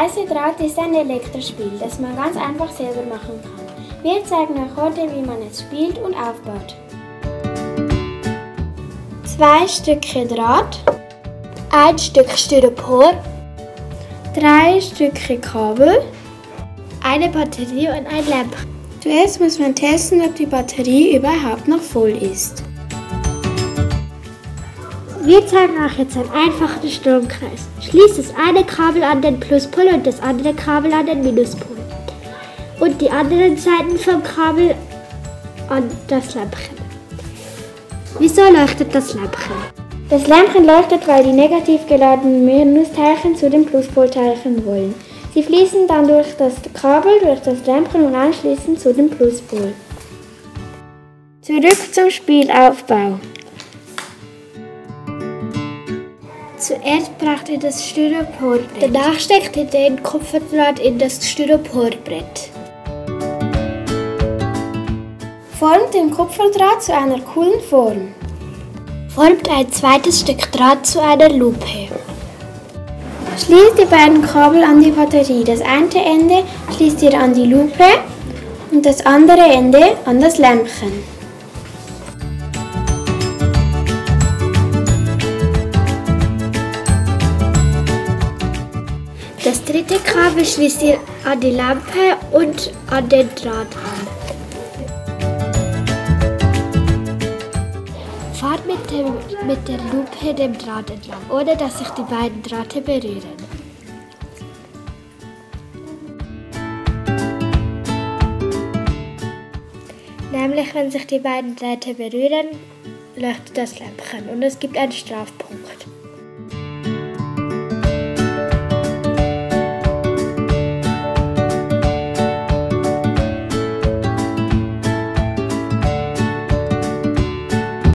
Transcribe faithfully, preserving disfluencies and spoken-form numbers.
weiße Draht ist ein Elektrospiel, das man ganz einfach selber machen kann. Wir zeigen euch heute, wie man es spielt und aufbaut. Zwei Stücke Draht, ein Stück Styropor, drei Stücke Kabel, eine Batterie und ein Lämpchen. Zuerst muss man testen, ob die Batterie überhaupt noch voll ist. Wir zeigen euch jetzt einen einfachen Stromkreis. Schließt das eine Kabel an den Pluspol und das andere Kabel an den Minuspol. Und die anderen Seiten vom Kabel an das Lämpchen. Wieso leuchtet das Lämpchen? Das Lämpchen leuchtet, weil die negativ geladenen Minusteilchen zu den Pluspolteilchen wollen. Sie fließen dann durch das Kabel, durch das Lämpchen und anschließend zu dem Pluspol. Zurück zum Spielaufbau. Zuerst braucht ihr das Styroporbrett. Danach steckt ihr den Kupferdraht in das Styroporbrett. Formt den Kupferdraht zu einer coolen Form. Formt ein zweites Stück Draht zu einer Lupe. Schließt die beiden Kabel an die Batterie. Das eine Ende schließt ihr an die Lupe und das andere Ende an das Lämpchen. Das dritte Kabel schließt ihr an die Lampe und an den Draht an. Fahrt mit, dem, mit der Lupe dem Draht entlang, ohne dass sich die beiden Drähte berühren. Nämlich, wenn sich die beiden Drähte berühren, leuchtet das Lämpchen und es gibt einen Strafpunkt.